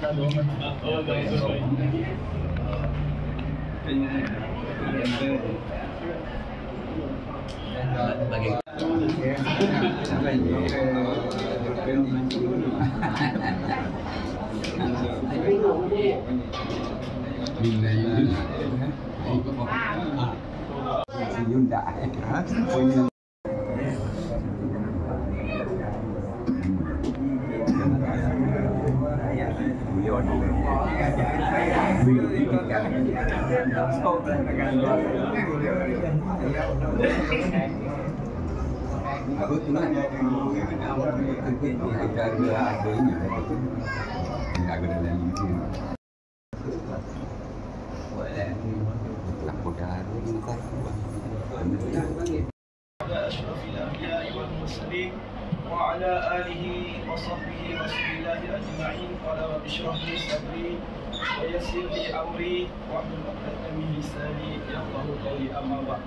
أشرف الأنبياء والمرسلين وعلى آله وصحبه رسول الله أجمعين. قال رب اشرح لي صدري ويسر لي أمري واحلل عقدة من لساني يفقهوا قولي. أما بعد.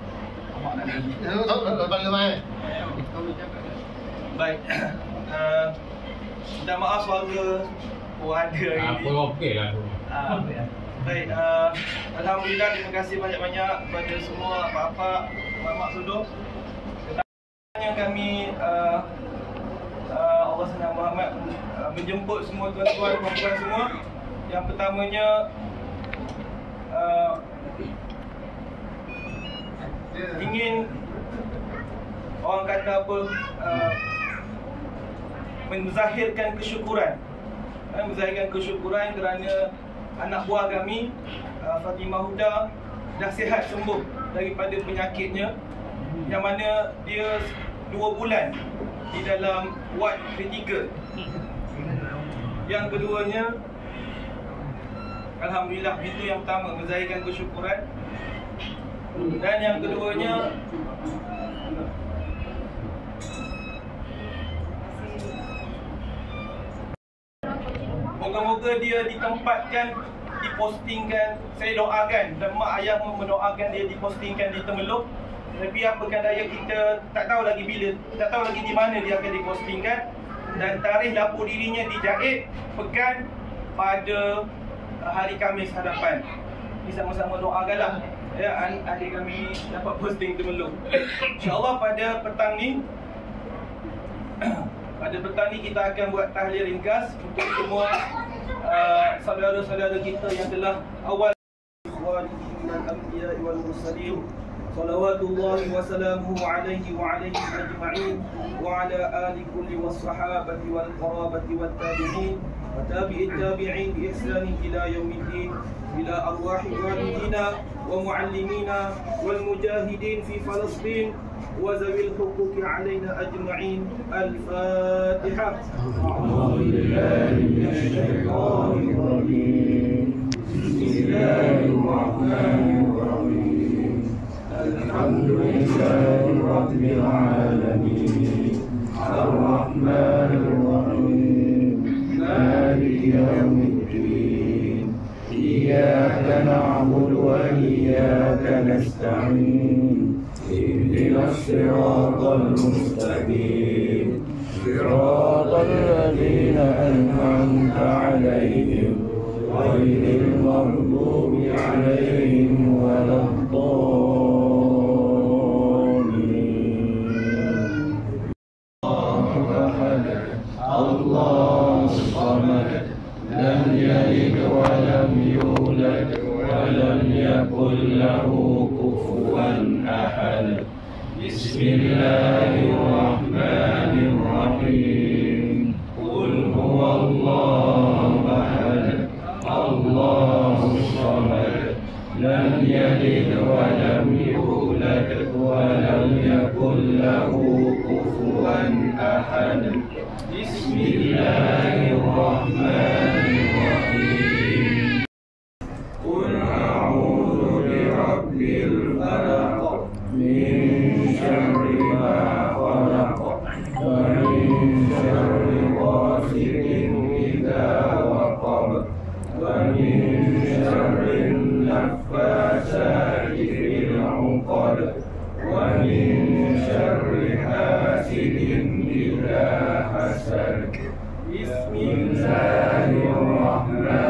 Baik, minta maaf suara ada hari ni. Apa okey lah tu. Baik, alhamdulillah, terima kasih banyak-banyak kepada semua bapak, mak sudut. Yang kami Allah SWT Muhammad menjemput semua tuan-tuan puan-puan semua. Yang pertamanya ingin orang kata apa, menzahirkan kesyukuran. Menzahirkan kesyukuran kerana anak buah kami Fatimah Huda dah sihat sembuh daripada penyakitnya, yang mana dia 2 bulan di dalam ward kritikal. Yang keduanya, alhamdulillah, itu yang pertama, menzahirkan kesyukuran. Dan yang keduanya, moga-moga dia ditempatkan, dipostingkan. Saya doakan dan mak ayah mendoakan dia dipostingkan di Temeluk. Tapi apakah daya, kita tak tahu lagi bila, tak tahu lagi di mana dia akan dipostingkan. Dan tarikh dapur dirinya dijahit pekan pada hari Khamis hadapan. Kita sama-sama doakanlah ya, adik kami dapat posting Temeluk. InsyaAllah pada petang ni kita akan buat tahlil ringkas untuk semua saudara-saudara kita yang telah awal ikhwanihi minal anbiya'i wal mursalin. Salawatullahi wa salamuhu alaihi wa alaihim ajma'in wa ala ali kulli was sahabati wal qarabati wat tabi'in wa tabi'it tabi'in bi ihsanin ila yaumiddin, ila arwahi walidina wa muallimina wal mujahidin fi Palestin wa zawil huquqi alaina ajma'in. Al-Fatihah. A'udzu billahi minasy syaithanir rajim. Bismillahirrahmanirrahim. Alhamdulillahi rabbil alamin. Ar-Rahmanir Rahim. Maliki yaumiddin. Iyyaka na'budu wa iyyaka nasta'in. Ihdinas siratal mustaqim. Siratal ladzina an'amta 'alaihim ghairil maghdubi 'alaihim waladdallin. Allahu samad, lam yalid wa lam yulad wa lam yakul lahu kufuwan ahad. Bismillahirrahmanirrahim. Qul huwallahu ahad, Allahu samad, lam yalid wa lam yulad wa lam yakul lahu kufuwan ahad. Bismillahirrahmanirrahim. Qul a'udzu birabbil falaq, min syarri ma khalaq, wa min syarri ghasiqin idza waqab, wa min syarri naffasati fil 'uqad, wa min syarri hasidin idza hasad. Bismillahirrahmanirrahim.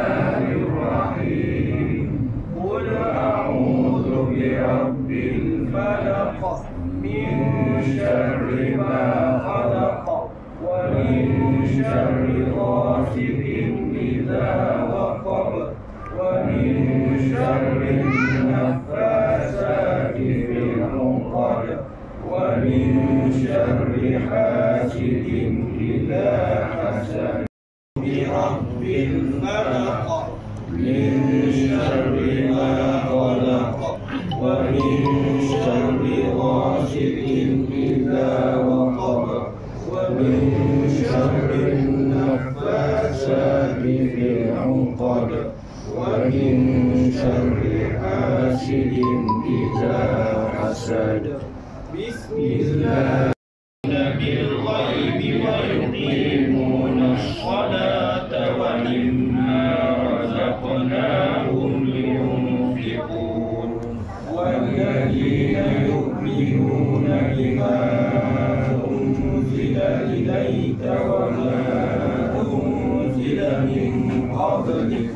ما خلق ومن شر غاسق إذا وقب ومن شر النفاثات في العقد ومن شر حاسد إذا حسد برب الفلق من شر ما خلق ومن شر غاسق إذا وقب ومن شر النفاثات في العقد ومن شر حاسد إذا حسد. بسم الله. بالغيب ويقيمون الصلاة ومما رزقناهم ينفقون والذين يؤمنون بما أنزل إليك وما أنزل من قبلك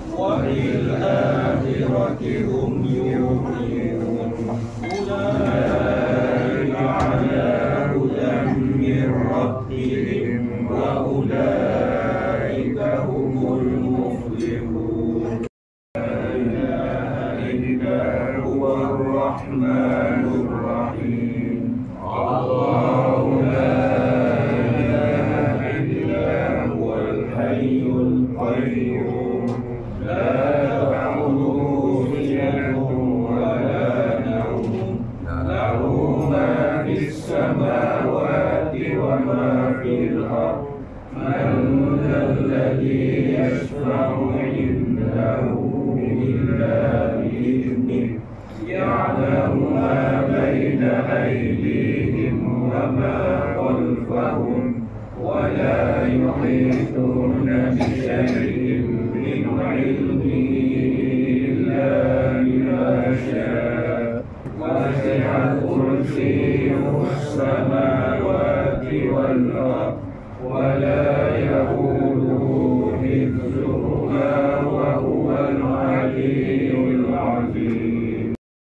وبالآخرة هم يوقنون أولئك على هدى من ربهم وأولئك هم المفلحون. لا إله إلا هو الرحمن الرحيم. الله لا إله إلا هو الحي القيوم لا تأخذه سنة ولا نوم له ما في السماوات وما في الأرض من ذا الذي يشفع عنده إلا بإذنه يعلم ما بين أيديهم وما خلفهم ولا يحيطون بشيء من علمه إلا بما شاء وسع كرسيه السماوات والأرض ولا يئوده حفظهما وهو العلي العظيم.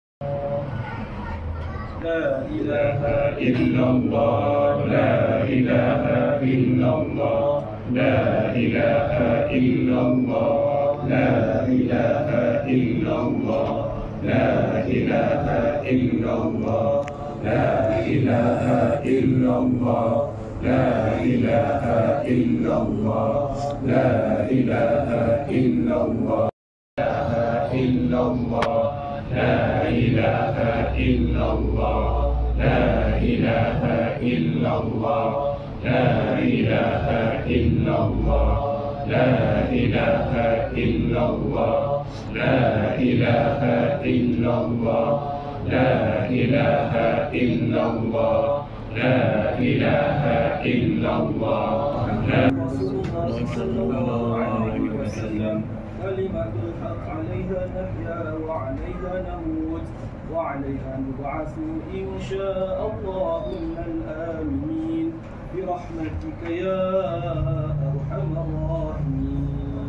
لا إله إلا الله لا إله إلا الله لا إله إلا الله لا إله إلا الله لا إله إلا الله لا إله إلا الله لا إله إلا الله لا إله إلا الله إلا الله لا إله إلا الله لا إله إلا الله لا إله إلا الله لا إله إلا الله لا إله إلا الله لا إله إلا الله لا إله إلا الله رسول الله صلى الله عليه وسلم كلمة الحق عليها نحيا وعليها نموت وعليها نبعث إن شاء الله من الآمنين برحمتك يا أرحم الراحمين.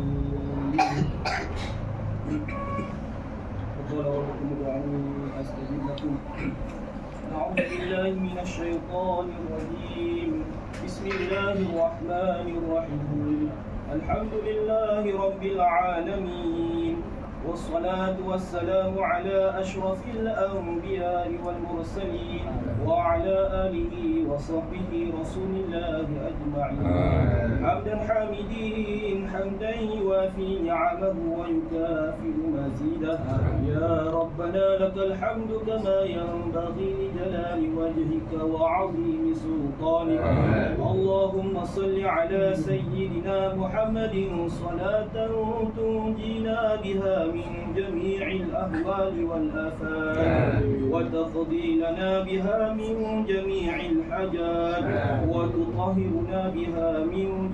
وقال ربكم ادعوني أستجب لكم. أعوذ بالله من الشيطان الرجيم. بسم الله الرحمن الرحيم. الحمد لله رب العالمين والصلاة والسلام على أشرف الأنبياء والمرسلين وعلى آله وصحبه رسول الله أجمعين. حمدا حامدين حمدا يوافي نعمه ويكافئ مزيده. يا ربنا لك الحمد كما ينبغي لجلال وجهك وعظيم سلطانك. اللهم صل على سيدنا محمد صلاة تنجينا بها من جميع الأهوال والآفات وتقضي لنا بها من جميع الحاجات وتطهرنا بها من جميع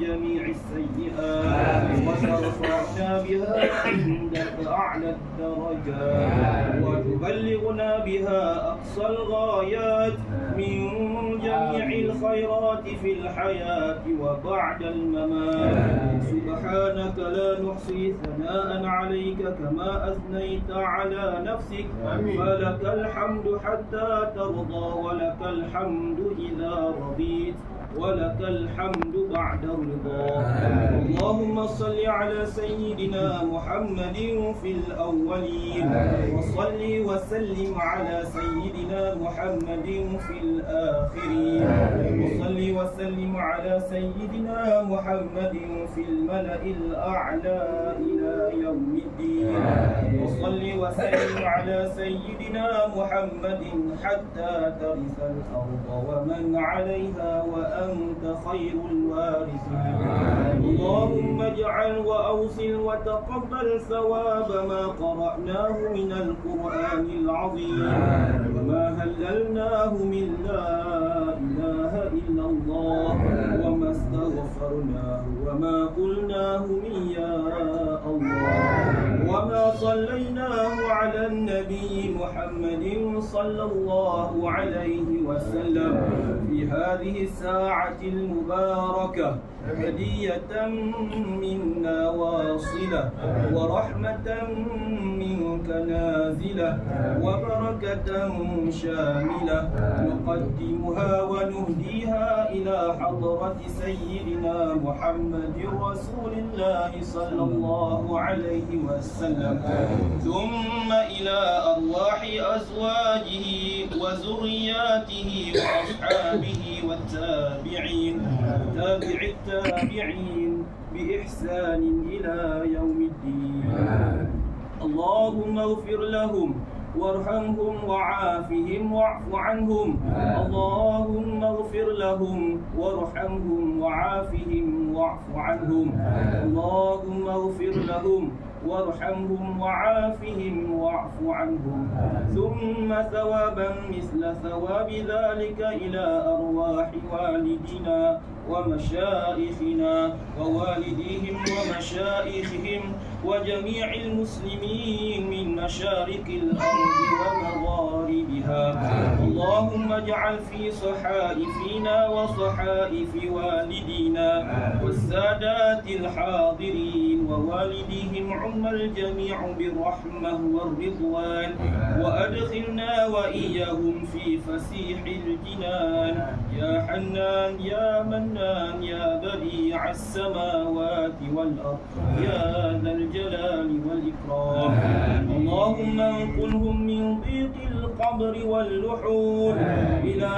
جميع السيئات وترفعنا بها عندك أعلى الدرجات وتبلغنا بها أقصى الغايات من جميع الخيرات في الحياة وبعد الممات. سبحانك لا نحصي ثناء عليك كما أثنيت على نفسك، فلك الحمد حتى ترضى ولك الحمد إذا رضيت ولك الحمد بعد الرضا. اللهم صل على سيدنا محمد في الأولين وصل وسلم على سيدنا محمد في الآخرين وصل وسلم على سيدنا محمد في الملأ الأعلى إلى يوم الدين. وصل وسلم على سيدنا محمد حتى ترث الأرض ومن عليها وأنت خير الوارثين. اللهم اجعل وأوصل وتقبل ثواب ما قرأناه من القرآن العظيم وما هللناه من لا إله إلا الله وما استغفرناه وما قلناه من يا الله وما صليناه على النبي محمد صلى الله عليه وسلم في هذه الساعة المباركة هدية منا واصلة ورحمة منك نازلة وبركة شاملة نقدمها ونهديها إلى حضرة سيدنا محمد رسول الله صلى الله عليه وسلم ثم إلى أرواح أزواجه وذرياته وأصحابه والتابعين تابع التابعين بإحسان إلى يوم الدين. اللهم اغفر لهم وارحمهم وعافهم واعف عنهم. اللهم اغفر لهم وارحمهم وعافهم واعف عنهم. اللهم اغفر لهم وارحمهم وعافهم واعف عنهم. ثم ثوابا مثل ثواب ذلك إلى أرواح والدنا ومشائخنا ووالديهم ومشائخهم وجميع المسلمين من مشارق الأرض ومغاربها. اللهم اجعل في صحائفنا وصحائف والدينا والسادات الحاضرين ووالديهم عم الجميع بالرحمة والرضوان وأدخلنا وإياهم في فسيح الجنان يا حنان يا منان يا بديع السماوات والأرض يا ذا الجلال والإكرام. اللهم انقلهم من ضيق القبر واللحود إلى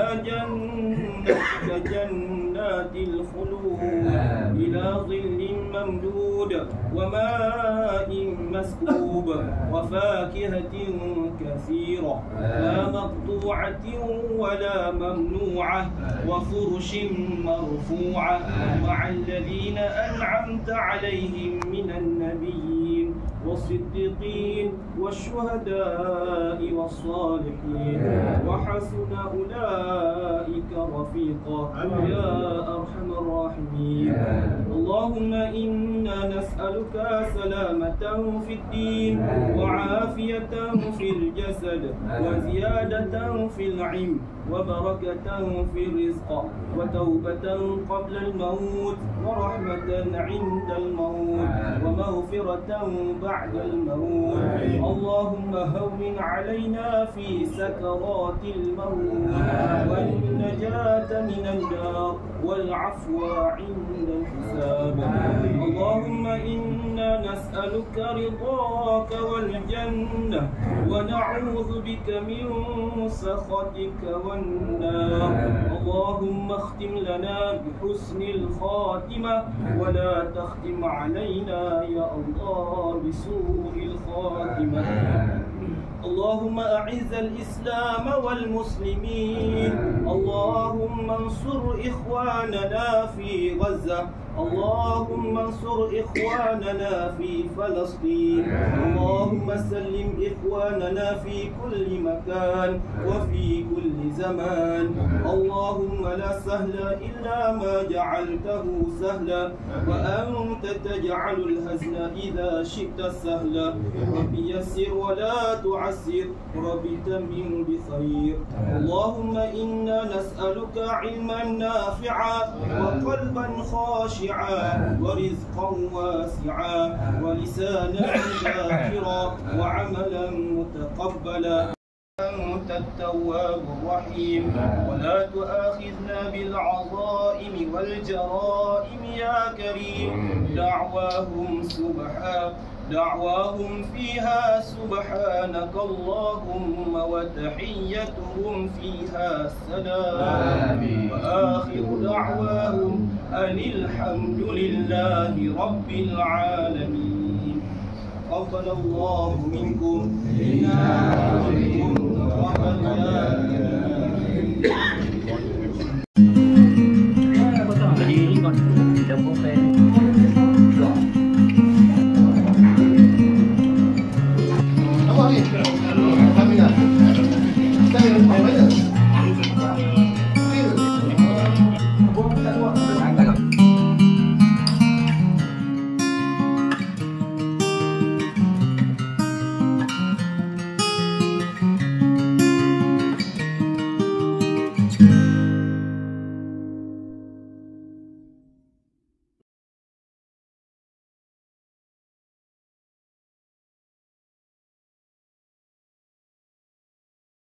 جنتك جنات الخلود إلى ظل ممدود وماء مسكوب وفاكهة كثيرة لا مقطوعة ولا ممنوعة وفرش مرفوعة مع الذين أنعمت عليهم من النبيين والصديقين والشهداء والصالحين وحسن أولئك رفيقا يا أرحم الراحمين. اللهم إنا نسألك سلامة في الدين وعافية في الجسد وزيادة في العلم وبركة في الرزق وتوبة قبل الموت ورحمة عند الموت ومغفرة بعد الموت. اللهم هون علينا في سكرات الموت والنجاة من النار والعفو عند الحساب. اللهم إنا نسألك رضاك والجنة ونعوذ بك من سخطك والنار. اللهم اختم لنا بحسن الخاتمة ولا تختم علينا يا الله بسوء الخاتمة. اللهم أعز الإسلام والمسلمين. اللهم انصر إخواننا في غزة. اللهم انصر إخواننا في فلسطين. اللهم سلم إخواننا في كل مكان وفي كل زمان. اللهم لا سهل إلا ما جعلته سهلا، وأنت تجعل الحزن إذا شئت سهلا. رب يسر ولا تعسر، رب تمم بخير. اللهم إنا نسألك علما نافعا وقلبا خاشعا ورزقا واسعا ولسانا ذاكرا وعملا متقبلا. أنت التواب الرحيم، ولا تؤاخذنا بالعظائم والجرائم يا كريم. دعواهم فيها سبحانك اللهم، وتحيتهم فيها سلام، وآخر دعواهم أن الحمد لله رب العالمين. تقبل الله منكم إنا منكم تقبل